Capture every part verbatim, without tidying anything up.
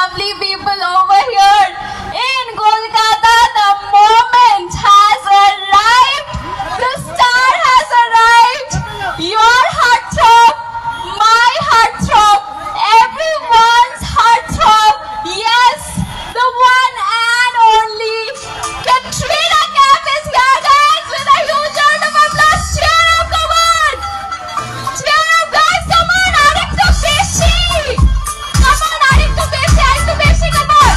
lovely people over here in Kolkata. The moment has arrived. The star has arrived. Your heartthrob, my heartthrob, everyone's heartthrob. Yes, the one and only Katrina Kaif is here, guys, with a huge round of applause. Cheer up, come on! Cheer up, guys, come on! Arektu beshi! Come on, Arektu beshi, Arektu beshi, come on!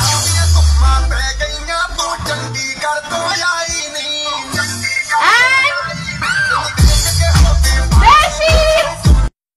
And there she is!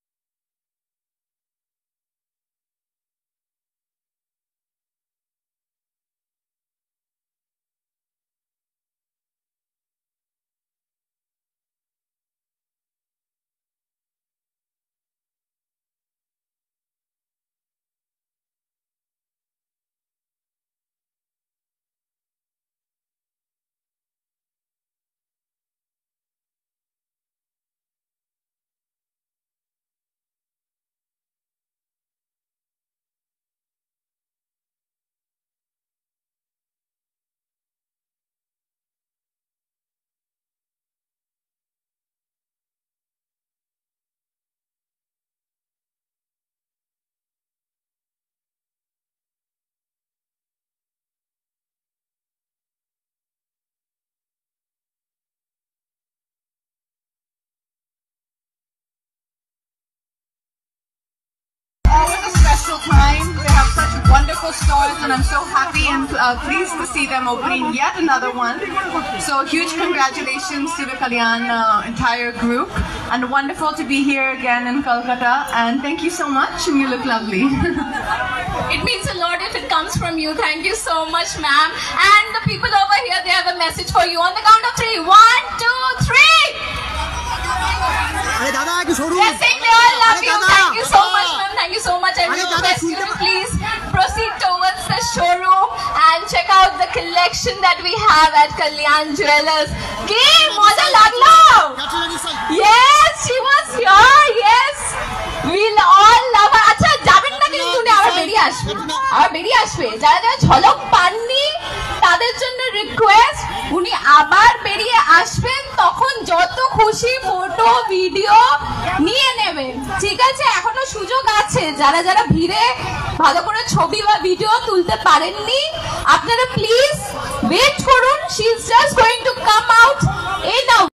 Always a special time. They have such wonderful stores, and I'm so happy and uh, pleased to see them opening yet another one. So huge congratulations to the Kalyan uh, entire group, and wonderful to be here again in Kolkata. And thank you so much, and you look lovely. It means a lot if it comes from you. Thank you so much, ma'am. And the people over here, they have a message for you. On the count of three. One, two, three. Yes, they all love you. Thank you so much, ma'am. Thank you so much. I will request you to please proceed towards the showroom and check out the collection that we have at Kalyan Jewellers. Ki moja laglo. Yes, she was here. Yes, we'll all love her. Acha, jaben na kintu ne abar beriye ashbe. Abar beriye ashbe. Jara jara jholok panni তাদের জন্য request উনি আবার বেরিয়ে আসবেন, তখন যত খুশি photo video নিয়ে নেবেন, ঠিক আছে? এখনো সুযোগ আছে, যারা যারা ভিড়ে ভালো করে ছবি বা ভিডিও তুলতে পারেননি আপনারা প্লিজ ওয়েট করুন। She is just going to come out. এই নাও।